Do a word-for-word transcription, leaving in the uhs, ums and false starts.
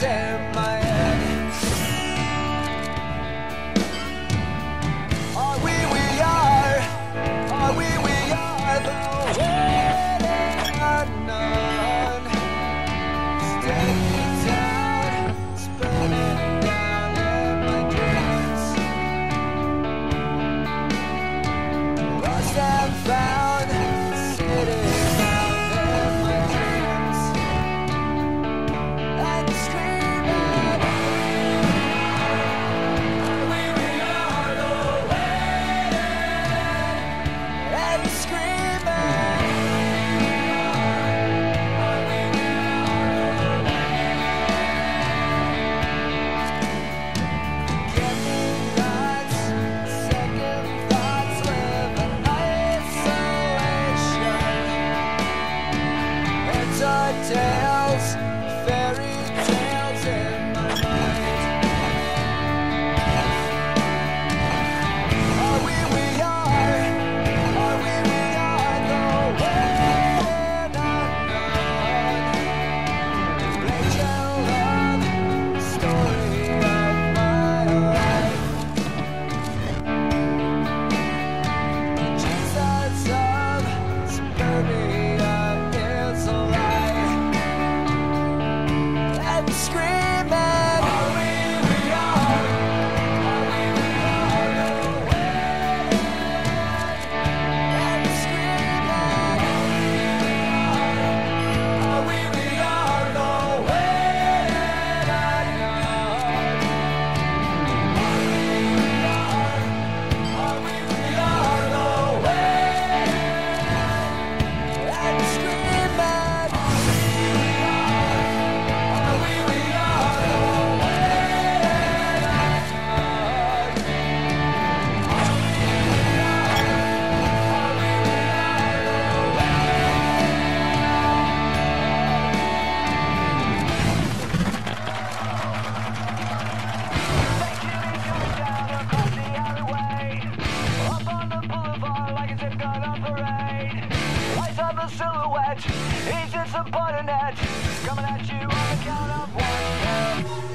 in my head. Are we, we are, are we, we are the wedding unknown. Staying down, spinning down in my dreams. Lost and found, sitting down in my dreams. And screaming, we, we are the wedding. And screaming, get me nuts, second thoughts, live in isolation. It's our tales, fairy tales in my mind. Are we, we are, are we, we are the wedding unknown. Rachel love, story of my life. Jesus of suburbia is a lie. And screaming, are we, we are, are we, we are the wedding. And screaming, are we, we are the wedding unknown. Are we, we are the wedding. And screaming, are we, we are the silhouette, he's disappointed, coming at you on the count of one.